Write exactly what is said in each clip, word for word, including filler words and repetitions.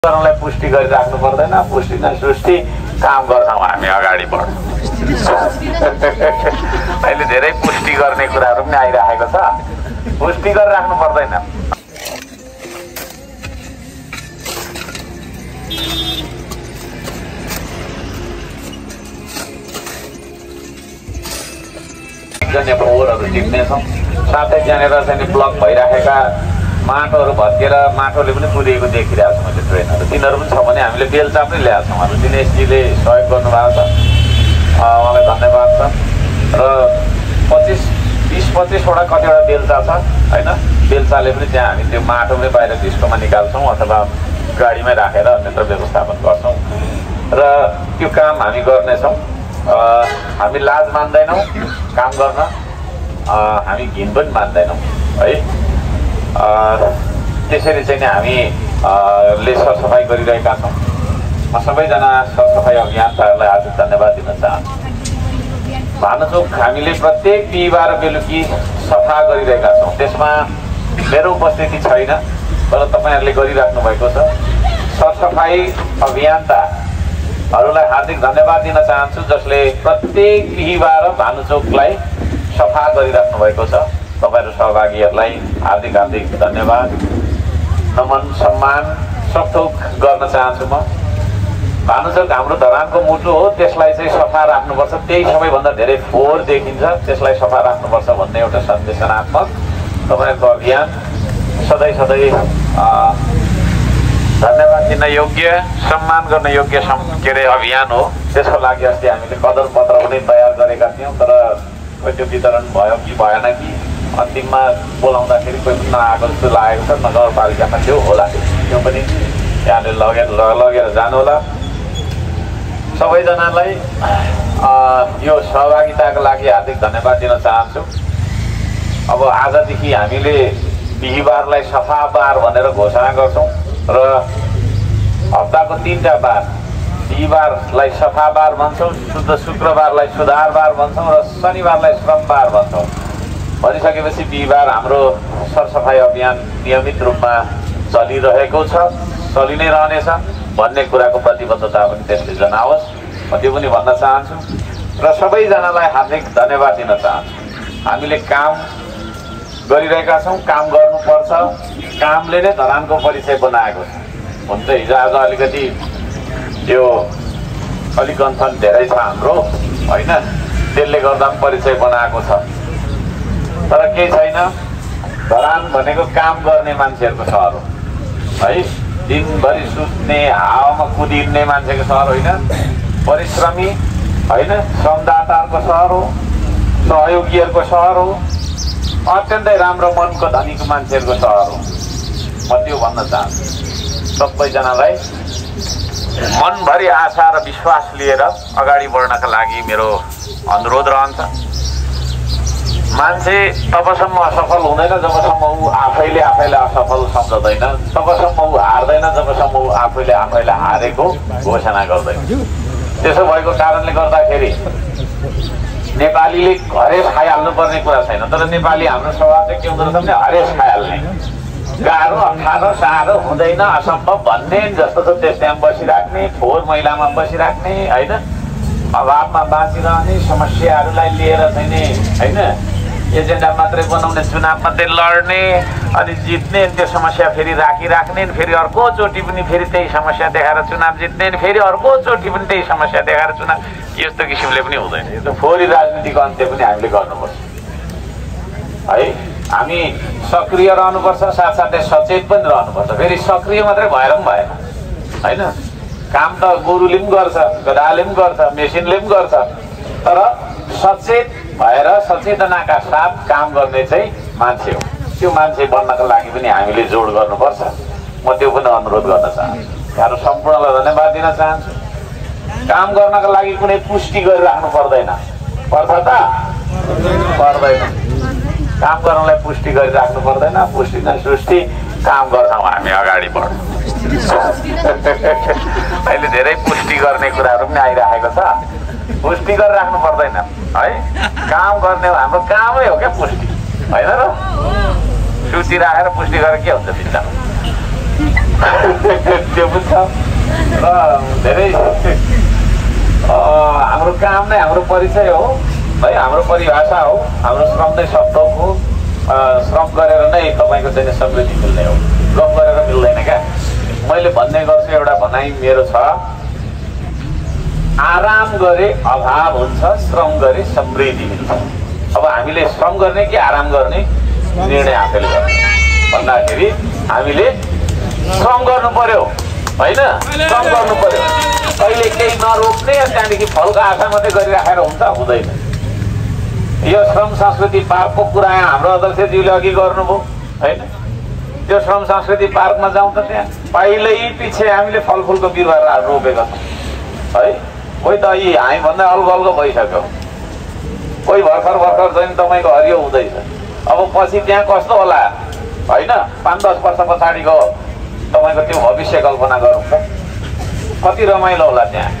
गर्नलाई पुष्टि गरिराख्नु पर्दैन। पुष्टि नै सृष्टि काम गर्छौँ हामी अगाडि बढ्छौँ। अहिले धेरै पुष्टि गर्ने कुराहरू पनि आइरहेको छ, पुष्टि गरिराख्नु पर्दैन। जन्य फोहोरहरू टिप्नेछौँ, साथै त्यहाँनिर चाहिँ ब्लक भइराखेका माटोहरू भत्किएर माटोले पनि पुरिएको देखिरहेको छु मैले ट्रेनहरू। तिनीहरू पनि छ भने हामीले बेलचा पनि ल्याएको छौँ। हाम्रो दिनेशजीले सहयोग गर्नुभएको छ, उहाँलाई धन्यवाद छ। र पच्चिस बिस पच्चिसवटा कतिवटा बेलचा छ होइन, बेलचाले पनि त्यहाँ हामी त्यो माटो पनि बाहिर डिस्कोमा निकाल्छौँ अथवा गाडीमै राखेर अन्यत्र व्यवस्थापन गर्छौँ र त्यो काम हामी गर्नेछौँ। हामी लाज मान्दैनौँ काम गर्न, हामी घिन पनि मान्दैनौँ है। त्यसरी चाहिँ हामी ले सरसफाइ गरिरहेका छौँ। म सबैजना सरसफाइ अभियान्ताहरूलाई आज धन्यवाद दिन चाहन्छु। भानुचोक हामीले प्रत्येक बिहिबार बेलुकी सफा गरिरहेका छौँ। त्यसमा मेरो उपस्थिति छैन, तर तपाईँहरूले गरिराख्नु भएको छ। सरसफाइ अभियन्ताहरूलाई हार्दिक धन्यवाद दिन चाहन्छु, जसले प्रत्येक बिहिबार भानुचोकलाई सफा गरिराख्नु भएको छ। तपाईहरु सहभागीहरूलाई हार्दिक हार्दिक धन्यवाद, नमन सम्मान सबथोक गर्न चाहन्छु। म भानुचोक हाम्रो धरानको मुटु हो, त्यसलाई चाहिँ सफा राख्नुपर्छ। त्यही सबैभन्दा धेरै फोहोर देखिन्छ, त्यसलाई सफा राख्नुपर्छ भन्ने एउटा सन्देशनात्मक तपाईहरुको अभियान सधैँ सधैँ धन्यवाद दिन योग्य, सम्मान गर्न योग्य के अरे अभियान हो। त्यसको लागि अस्ति हामीले कदर पत्र पनि तयार गरेका थियौँ, तर त्यो वितरण भयो कि भएन कि अन्तिममा बोलाउँदाखेरि कोही पनि नआएको जस्तो लागेको छ। नगरपालिकामा थियो होला, त्यो पनि त्यहाँले लगेर लगेर जानु होला। सबैजनालाई यो सहभागिताको लागि हार्दिक धन्यवाद दिन चाहन्छु। अब आजदेखि हामीले बिहिबारलाई सफा बार भनेर घोषणा गर्छौँ र हप्ताको तिनवटा बार, बिहिबारलाई सफा बार भन्छौँ, शुद्ध शुक्रबारलाई सुधार बार भन्छौँ र शनिबारलाई श्रम बार भन्छौँ। भनिसकेपछि बिहिबार हाम्रो सरसफाइ अभियान नियमित रूपमा चलिरहेको छ, चलि नै रहनेछ भन्ने कुराको प्रतिबद्धता पनि त्यसले जनाओस्, म त्यो पनि भन्न चाहन्छु। र सबैजनालाई हार्दिक धन्यवाद दिन चाहन्छु। हामीले काम गरिरहेका छौँ, काम गर्नुपर्छ, कामले नै धरानको परिचय बनाएको छ। हुन्छ हिजो आज अलिकति यो अलिक गन्थन धेरै छ हाम्रो होइन, त्यसले गर्दा पनि परिचय बनाएको छ। तर केही छैन, धरान भनेको काम गर्ने मान्छेहरूको सहर हो है। दिनभरि सुत्ने, हावामा कुदिने मान्छेको सहर होइन, परिश्रमी होइन, श्रमदाताहरूको सहर हो, सहयोगीहरूको सहर हो, अत्यन्तै राम्रो मनको धनीको मान्छेहरूको सहर हो। म त्यो भन्न चाहन्छु। सबैजनालाई मनभरि आशा र विश्वास लिएर अगाडि बढ्नका लागि मेरो अनुरोध रहन्छ। मान्छे तबसम्म असफल हुँदैन जबसम्म ऊ आफैले आफैलाई असफल सम्झँदैन, तबसम्म ऊ हार्दैन जबसम्म ऊ आफैले आफैलाई हारेको घोषणा गर्दैन। त्यसो भएको कारणले गर्दाखेरि नेपालीले हरेस खाइहाल्नु पर्ने कुरा छैन, तर नेपाली हाम्रो स्वभाव चाहिँ के हुँदो रहेछ भने हरेस खाइहाल्ने, गाह्रो अप्ठ्यारो साह्रो हुँदैन असम्भव भन्ने जस्तो छ त्यस्तैमा बसिराख्ने, फोहोर मैलामा बसिराख्ने होइन, अभावमा बाँचिरहने, समस्याहरूलाई लिएर चाहिँ नि होइन एजेन्डा मात्रै बनाउने, चुनाव मात्रै लड्ने अनि जित्ने, त्यो समस्या फेरि राखिराख्ने, फेरि अर्कोचोटि पनि फेरि त्यही समस्या देखाएर चुनाव जित्ने, फेरि अर्कोचोटि पनि त्यही समस्या देखाएर चुनाव, यस्तो किसिमले पनि हुँदैन। यो त फोहोरी राजनीतिको अन्त्य पनि हामीले गर्नुपर्छ है। हामी सक्रिय रहनुपर्छ, साथसाथै सचेत पनि रहनुपर्छ। फेरि सक्रिय मात्रै भएर पनि भएन होइन, काम त गोरुले पनि गर्छ, गधाले पनि गर्छ, मेसिनले पनि गर्छ, तर सचेत भएर सचेतनाका साथ काम गर्ने चाहिँ मान्छे हो। त्यो मान्छे बन्नको लागि पनि हामीले जोड गर्नुपर्छ। म त्यो पनि अनुरोध गर्न चाहन्छु। यहाँहरू सम्पूर्णलाई धन्यवाद दिन चाहन्छु। काम गर्नको लागि कुनै पुष्टि गरिराख्नु पर्दैन, पर्छ त पर्दैन। काम गर्नलाई पुष्टि गरिराख्नु पर्दैन, पुष्टि नै सृष्टि काम गर्छौँ हामी अगाडि बढ्छौँ। अहिले धेरै पुष्टि गर्ने कुराहरू पनि आइरहेको छ, पुष्टि गरिराख्नु पर्दैन है। काम गर्ने हाम्रो कामै हो क्या पुष्टि होइन र, सुती राखेर पुष्टि गरेर के हुन्छ बिचरा। त्यो पनि छ र धेरै हाम्रो काम नै हाम्रो परिचय हो है, हाम्रो परिभाषा हो, हाम्रो श्रम नै शब्द हो। श्रम गरेर नै तपाईँको चाहिँ समृद्धि मिल्ने हो, श्रम गरेर मिल्दैन क्या। मैले भन्ने गर्छु, एउटा भनाइ मेरो छ, आराम गरे अभाव हुन्छ, श्रम गरे समृद्धि मिल्छ। अब हामीले श्रम गर्ने कि आराम गर्ने निर्णय आफैले गर्ने भन्दाखेरि हामीले श्रम गर्नु पर्यो होइन, श्रम गर्नु पर्यो। कहिले केही नरोक्ने त्यहाँदेखि फलको आशा मात्रै गरिराखेर हुन्छ, हुँदैन। यो श्रम संस्कृति पार्कको कुरा हाम्रो अध्यक्षज्यूले अघि गर्नुभयो होइन, त्यो श्रम संस्कृति पार्कमा जाउँ त त्यहाँ पहिल्यै पछि हामीले फलफुलको बिरुवा रोपेका छौँ है। कोही त यी हामीभन्दा अल्गो अल्गो भइसक्यो, कोही भर्खर भर्खर चाहिँ तपाईँको हरियो हुँदैछ। अब पछि त्यहाँ कस्तो होला होइन, पाँच दस वर्ष पछाडिको तपाईँको त्यो भविष्य कल्पना गरौँ त, कति रमाइलो होला त्यहाँ।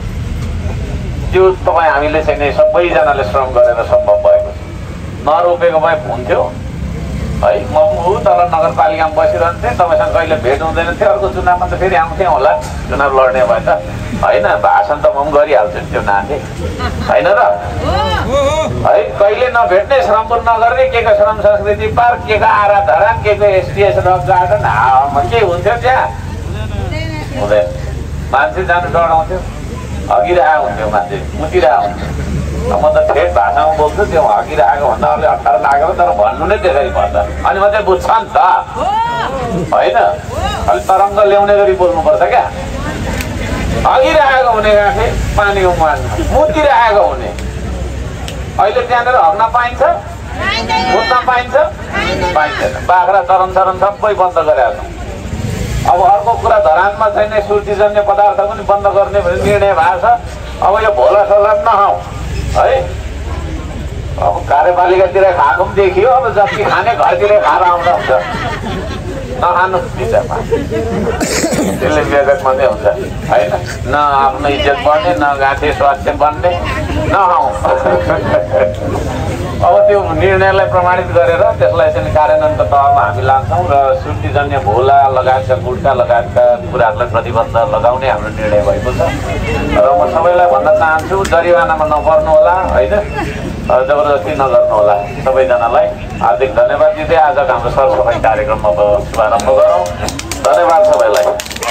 त्यो तपाईँ हामीले चाहिँ नि सबैजनाले श्रम गरेर सम्भव भएको छ। नरोपेको भए हुन्थ्यो है। म ऊ तल नगरपालिकामा बसिरहन्थेँ, तपाईँसँग कहिले भेट हुँदैन थियो। अर्को चुनावमा त फेरि आउँथेँ होला, चुनाव लड्ने भए त होइन, भाषण त म पनि गरिहाल्छु त्यो नाथे होइन र है। कहिले नभेट्ने, श्रम पनि नगर्ने, के को श्रम संस्कृति पार्क, के को आरा धरान, के को एसटिएस रक गार्डन, हावामा के हुन्थ्यो त्यहाँ? हुँदैन। मान्छे जानु डराउँथ्यो, हगिरहेको हुन्थ्यो मान्छे, मुतिरहेको हुन्थ्यो। म त ठेट भाषामा बोल्छु, त्यो हगिरहेको भन्दा अलिक अप्ठ्यारो लागेको, तर भन्नु नै त्यसरी पर्छ, अनि मात्रै बुझ्छ नि त होइन। अलिक तरङ्ग ल्याउने गरी बोल्नुपर्छ क्या। हगिरहेको हुने गाँठे पानीको मुहानमा, मुतिरहेको हुने। अहिले त्यहाँनिर हग्न पाइन्छ, मुत्न पाइन्छ, पाइँदैन। बाख्रा चरन चरन सबै बन्द गरेका छौँ। अब अर्को कुरा, धरानमा छैन सुर्तीजन्य पदार्थ पनि बन्द गर्ने भन्ने निर्णय भएको छ। अब यो भोला सोला नखाउँ है। अब कार्यपालिकातिर खाएको पनि देखियो, अब जति खाने घरतिर खाएर आउँदा हुन्छ, नखानु विषयमा त्यसले बेगत मात्रै हुन्छ होइन। न आफ्नो इज्जत बढ्ने, न गाँठे स्वास्थ्य बन्ने, नखाउँ। अब त्यो निर्णयलाई प्रमाणित गरेर त्यसलाई चाहिँ कार्यान्वयनको तहमा हामी लान्छौँ र सुर्तीजन्य भोला लगायतका गुट्का लगायतका कुराहरूलाई प्रतिबन्ध लगाउने हाम्रो निर्णय भएको छ। र म सबैलाई भन्न चाहन्छु, जरिवानामा नपर्नु होला होइन, जबरजस्ती नगर्नु होला। सबैजनालाई हार्दिक धन्यवाद दिँदै आजको हाम्रो सरसफाइ कार्यक्रममा शुभारम्भ गरौँ। धन्यवाद सबैलाई।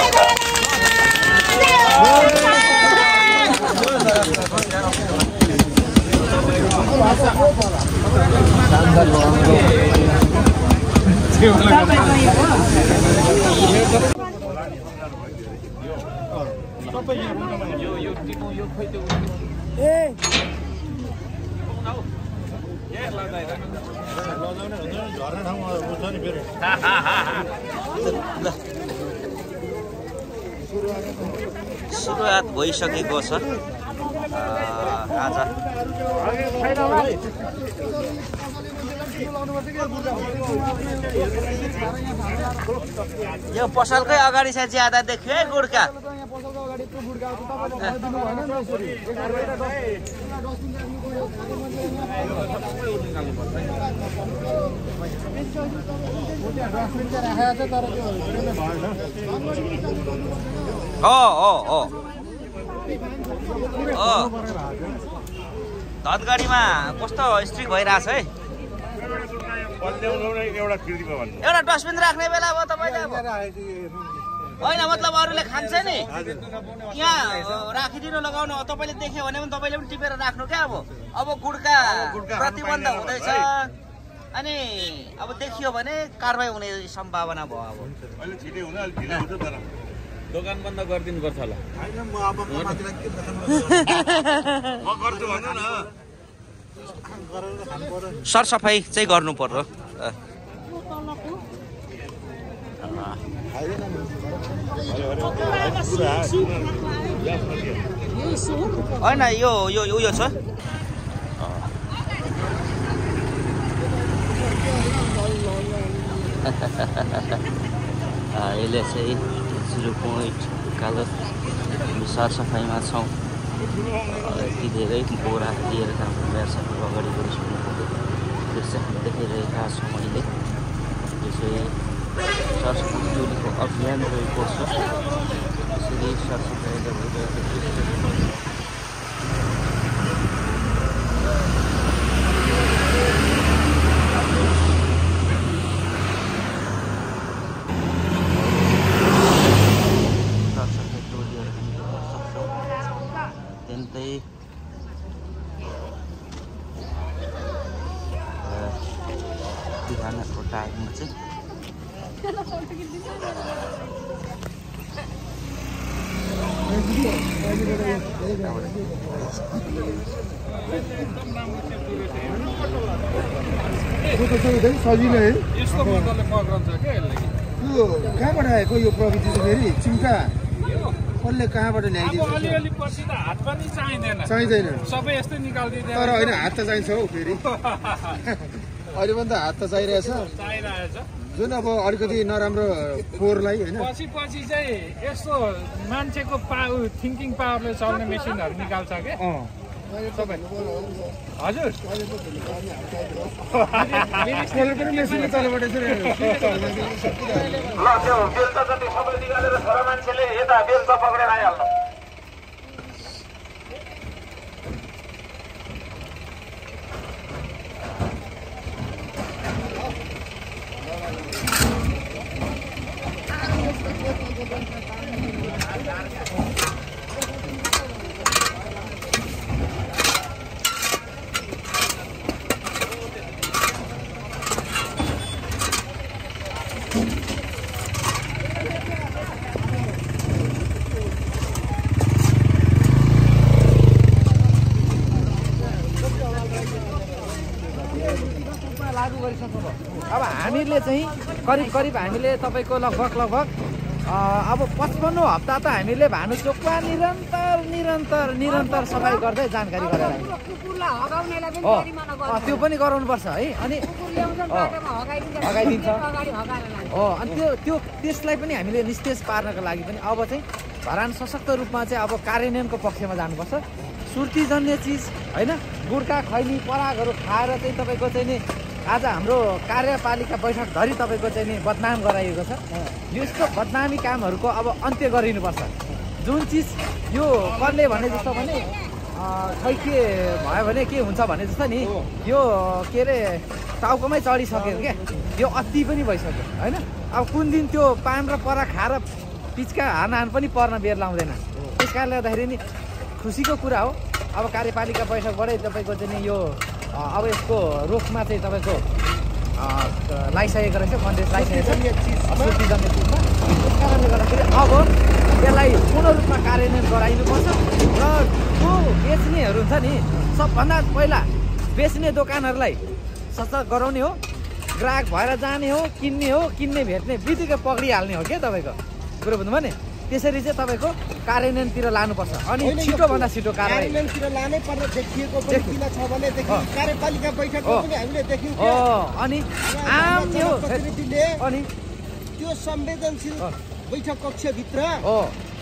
सुरुवात भइसकेको छ आज। यो पसलकै अगाडि चाहिँ ज्यादा देखियो है गुड्का। हो हो हो धतगढीमा कस्तो स्ट्रिक भइरहेछ है। एउटा डस्टबिन राख्ने बेला अब तपाईँले अब होइन, मतलब अरूले खान्छ नि यहाँ राखिदिनु लगाउनु। तपाईँले देख्यो भने पनि तपाईँले पनि टिपेर राख्नु क्या। अब अब गुड्का प्रतिबन्ध हुँदैछ, अनि अब देखियो भने कारबाही हुने सम्भावना भयो। अब दोकान बन्द गरिदिनु पर्छ होला। सरसफाइ चाहिँ गर्नु पर्यो। होइन यो यो उयो छ यसले चाहिँ जिरो पोइन्ट कालो सरसफाइमा छौँ। यति धेरै बोरा लिएर काम व्यवसायको अगाडि बढिसक्नु पर्यो, त्यो चाहिँ हामी देखिरहेका छौँ अहिले। यो चाहिँ सरस्वती टोलीको अभियान रहेको छ। त्यसरी सरसफाइ भइरहेको छ। अत्यन्तै बिहानको टाइममा चाहिँ सजिलो है यस्तो मजाले पक्रन्छ क्या यसले यो कहाँबाट आएको यो प्रविधि चाहिँ फेरि चिम्टा कसले कहाँबाट अब ल्याइदिएको अलिअलि पछि त हात पनि चाहिँदैन चाहिँदैन सबै यस्तै निकालिदिँदैन तर होइन हात त चाहिन्छ हौ फेरि अहिले पनि त हात त चाहिरहेछ चाहिरहेछ जुन अब अलिकति नराम्रो फोहोरलाई होइन पछि पछि चाहिँ यस्तो मान्छेको पा थिङ्किङ पावरले चल्ने मेसिनहरू निकाल्छ क्या अँ सबै हजुर त्यसले पनि मेसिनको तलबाट चाहिँ ल त्यो बेलुका जति सबै निकालेर छोरा मान्छेले यता बेलुका पक्रेर आइहाल्नु। अब हामीले चाहिँ करिब करिब हामीले तपाईँको लगभग लगभग अब पचपन्न हप्ता त हामीले भानुचोकमा निरन्तर निरन्तर निरन्तर सफाइ गर्दै जानकारी गराएर हो त्यो पनि गराउनुपर्छ है। अनि हगाइदिन्छ हो अनि त्यो त्यो त्यसलाई पनि हामीले निस्तेज पार्नको लागि पनि अब चाहिँ धरान सशक्त रूपमा चाहिँ अब कार्यान्वयनको पक्षमा जानुपर्छ। सुर्तीजन्य चिज होइन गुड्का खैनी परागहरू खाएर चाहिँ तपाईँको चाहिँ नि आज हाम्रो कार्यपालिका बैठकधरि तपाईँको चाहिँ नि बदनाम गराइएको छ। यस्तो बदनामी कामहरूको अब अन्त्य गरिनुपर्छ। जुन चिज यो कसले भने जस्तो भने खै के भयो भने के हुन्छ भने जस्तो नि यो के अरे टाउकोमै चढिसक्यो क्या यो अति पनि भइसक्यो होइन। अब कुन दिन त्यो पान र परा खाएर पिचका हानहान पनि पर्न बेर लाउँदैन। त्यस कारणले गर्दाखेरि नि खुसीको कुरा हो अब कार्यपालिका बैठकबाटै तपाईँको चाहिँ नि यो अब यसको रोकमा चाहिँ तपाईँको लगाइसकेको रहेछ कन्ट्रेस लगाइसकेको छ सुर्तीजन्य चिजमा। त्यस कारणले गर्दाखेरि अब यसलाई पूर्ण रूपमा कार्यान्वयन गराइनुपर्छ र जो बेच्नेहरू हुन्छ नि सबभन्दा पहिला बेच्ने दोकानहरूलाई सचेत गराउने हो। ग्राहक भएर जाने हो किन्ने हो किन्ने भेट्ने बित्तिकै पक्रिहाल्ने हो क्या तपाईँको कुरो बुझ्नुभयो नि। त्यसरी चाहिँ तपाईँको कार्यान्वयनतिर लानुपर्छ अनि छिटोभन्दा छिटो कार्यान्वयनतिर लानै पर्ने देखिएको पनि किन छ भनेदेखि कार्यपालिका बैठकमा पनि हामीले देख्यौँ हो। अनि आम यो प्रतिनिधिले अनि त्यो संवेदनशील बैठक कक्षभित्र हो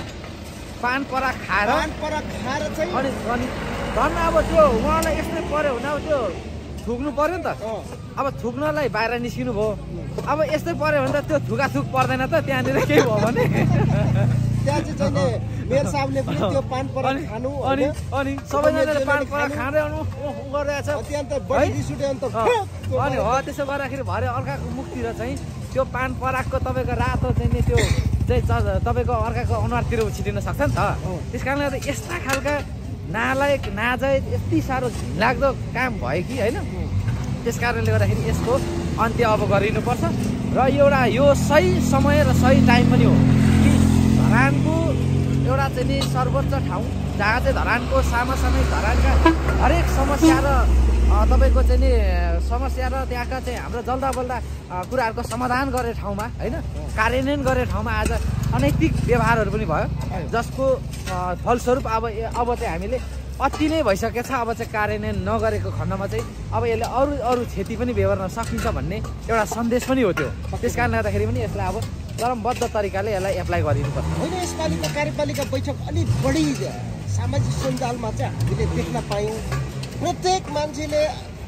पान परा खाएर पान परा खाएर चाहिँ अनि अनि धन्न अब त्यो उहाँलाई यस्तै पऱ्यो भने अब त्यो थुक्नु पर्यो नि त। अब थुक्नलाई बाहिर निस्किनु भयो अब यस्तै पऱ्यो भने त त्यो थुकाथुक पर्दैन त त्यहाँनिर केही भयो भने त्यहाँ चाहिँ मेयर साहबले पनि त्यो पान परा खानु अनि अनि सबैजनाले पान परा खाँदै गरिरहेछ अत्यन्त बढी रिस उठ्यो अन्त अनि हो। त्यसो गर्दाखेरि भरे अर्काको मुखतिर चाहिँ त्यो पान परागको तपाईँको रातो चाहिँ नि त्यो चाहिँ तपाईँको अर्काको अनुहारतिर छिटिन सक्छ नि त। त्यस कारणले गर्दा यस्ता खालका नालायक नाजायज यति साह्रो घिनलाग्दो काम भयो कि होइन। त्यस कारणले गर्दाखेरि यसको अन्त्य अब गरिनुपर्छ र एउटा यो सही समय र सही टाइम पनि हो कि धरानको एउटा चाहिँ नि सर्वोच्च ठाउँ जहाँ चाहिँ धरानको समसामयिक धरानका हरेक समस्या र तपाईँको चाहिँ नि समस्या र त्यहाँका चाहिँ हाम्रो जल्दा बल्दा कुराहरूको समाधान गर्ने ठाउँमा होइन कार्यान्वयन गर्ने ठाउँमा आज अनैतिक व्यवहारहरू पनि भयो जसको फलस्वरूप अब अब चाहिँ हामीले अति नै भइसकेको छ। अब चाहिँ कार्यान्वयन नगरेको खण्डमा चाहिँ अब यसले अरू अरू क्षति पनि बेहोर्न सकिन्छ भन्ने एउटा सन्देश पनि हो त्यो। त्यस कारणले गर्दाखेरि पनि यसलाई अब चरमबद्ध तरिकाले यसलाई एप्लाई गरिनुपर्छ। होइन यसपालिको कार्यपालिका बैठक अलिक बढी सामाजिक सञ्जालमा चाहिँ हामीले देख्न पायौँ। प्रत्येक मान्छेले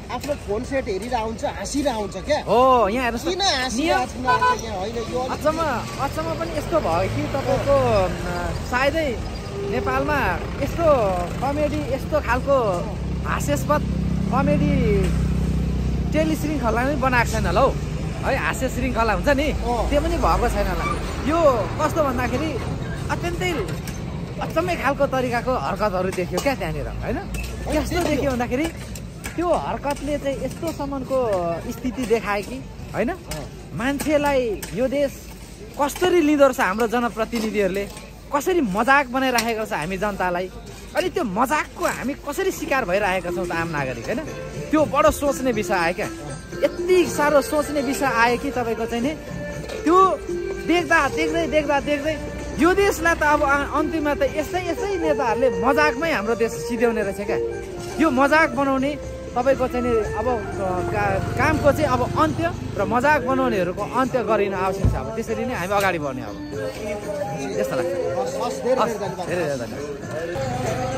आफ्नो फोन सेट हेरिरहेको हुन्छ हाँसिरहेको हुन्छ क्या हो यहाँ हेर्नुहोस् किन हाँसिरहेको छैन आज यहाँ होइन यो अलिक- अचम्म अचम्म पनि यस्तो भयो कि तपाईँको अँ, सायदै नेपालमा यस्तो कमेडी यस्तो खालको हास्यास्पद कमेडी टेलिश्रृङ्खला नै बनाएको छैन होला हौ है हास्य श्रृङ्खला हुन्छ नि अँ। त्यो पनि भएको छैन होला यो कस्तो भन्दाखेरि अत्यन्तै अचम्मै खालको तरिकाको हरकतहरू देख्यो क्या त्यहाँनिर होइन कस्तो देख्यो भन्दाखेरि त्यो हरकतले चाहिँ यस्तोसम्मको स्थिति देखायो कि होइन मान्छेलाई यो देश कसरी लिँदो रहेछ हाम्रो जनप्रतिनिधिहरूले कसरी मजाक बनाइराखेको छ हामी जनतालाई अनि त्यो मजाकको हामी कसरी शिकार भइरहेका छौँ त आम नागरिक होइन त्यो बडो सोच्ने विषय आयो क्या यति साह्रो सोच्ने विषय आयो कि तपाईँको चाहिँ नि त्यो देख्दा देख्दै देख्दा देख्दै यो देशलाई त अब अ- अन्तिममा त यस्तै यस्तै नेताहरूले मजाकमै हाम्रो देश सिध्याउने रहेछ क्या यो मजाक बनाउने तपाईँको चाहिँ नि अब अ, का- कामको चाहिँ अब अन्त्य र मजाक बनाउनेहरूको अन्त्य गरिन आवश्यक छ अब त्यसरी नै हामी अगाडि बढ्ने अब त्यस्तो लाग्छ हस्, हस्, धेरै हस्, धेरै धन्यवाद धेरै धेरै धन्यवाद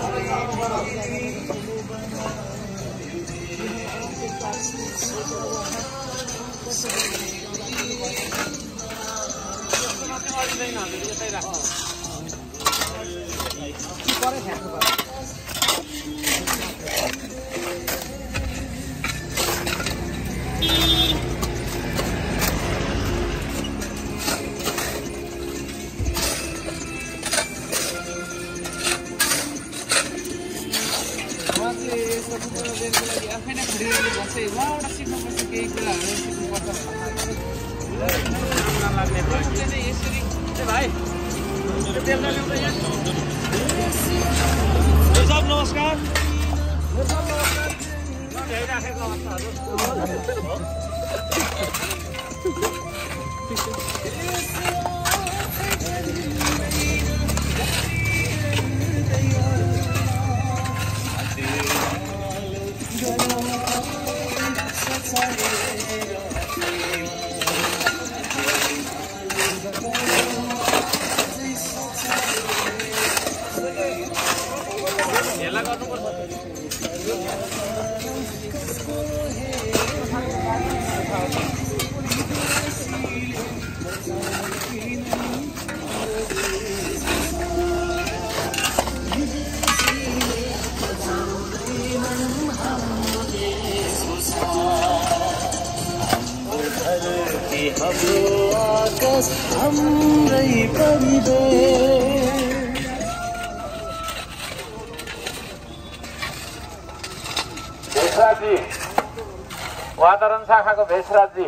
भेषराजी वातावरण शाखाको भेषराजी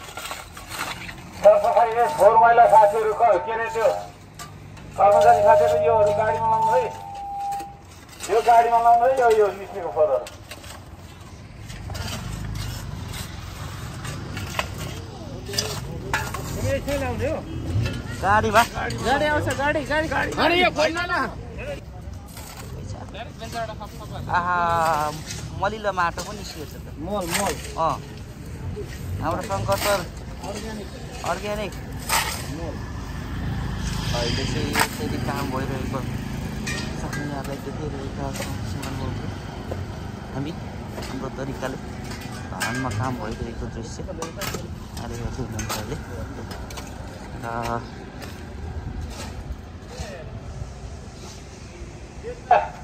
सरसफाइले फोहोर मैला साथीहरू क- के अरे त्यो कर्मचारी साथीहरू योहरू गाडीमा लाउनु है यो गाडीमा लाउनु है यो यो निस्केको फोहोरहरू गाडी भा गाडी आउँछ गाडी गाडी गाडी आहा मलिलो माटो पनि निस्किएछ त मल मल अँ हाम्रो शङ्कर सर अर्ग्यानिक अहिले चाहिँ यसरी काम भइरहेको यहाँलाई देखिरहेका छौँ सिमानहरू हामी हाम्रो तरिकाले धानमा काम भइरहेको दृश्य हालिरहेको हुनुहुन्छ अहिले र